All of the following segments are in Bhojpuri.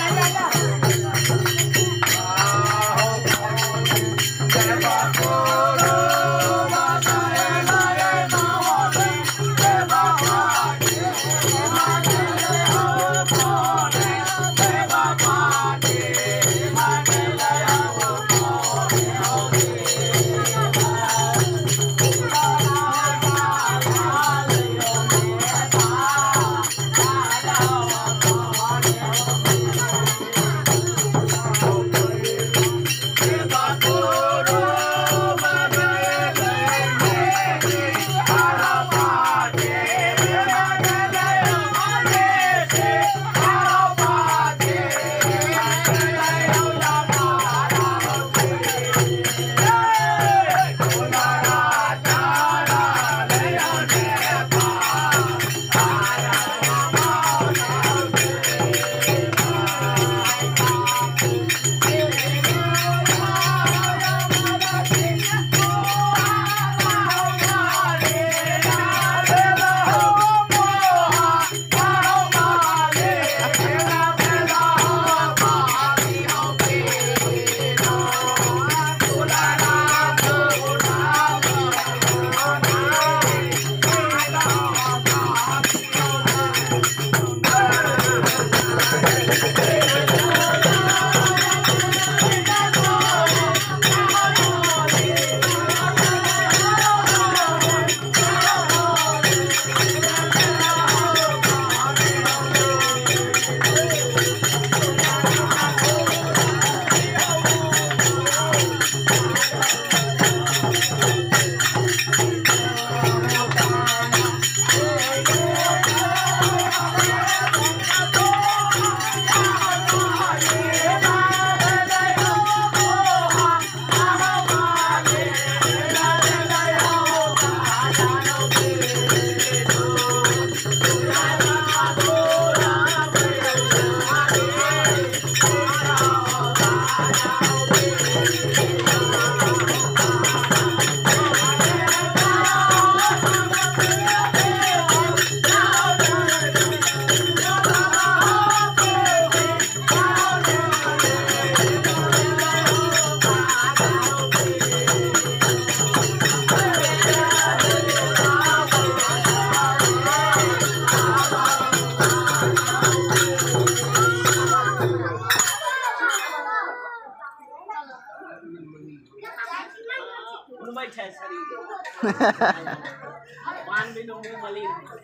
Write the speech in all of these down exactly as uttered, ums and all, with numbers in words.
पान भी लो मली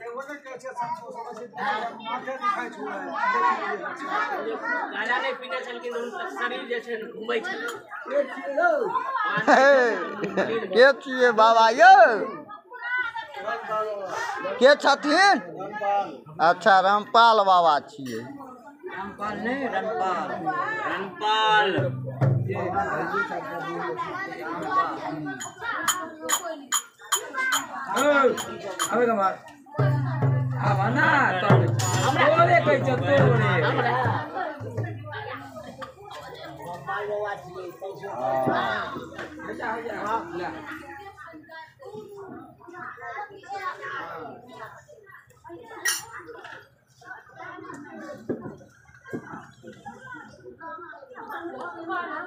गाना नहीं पीने चल के शरीर जैसे घूमै छै के छिए बाबा यौ के छथिन अच्छा रामपाल बाबा छिए रामपाल नहीं रनपाल रनपाल अबे कमाल आवा ना तो तोरे कह छ तोरे हमरा मोबाइल बाबा छिए कैसे जा जा ला Come on.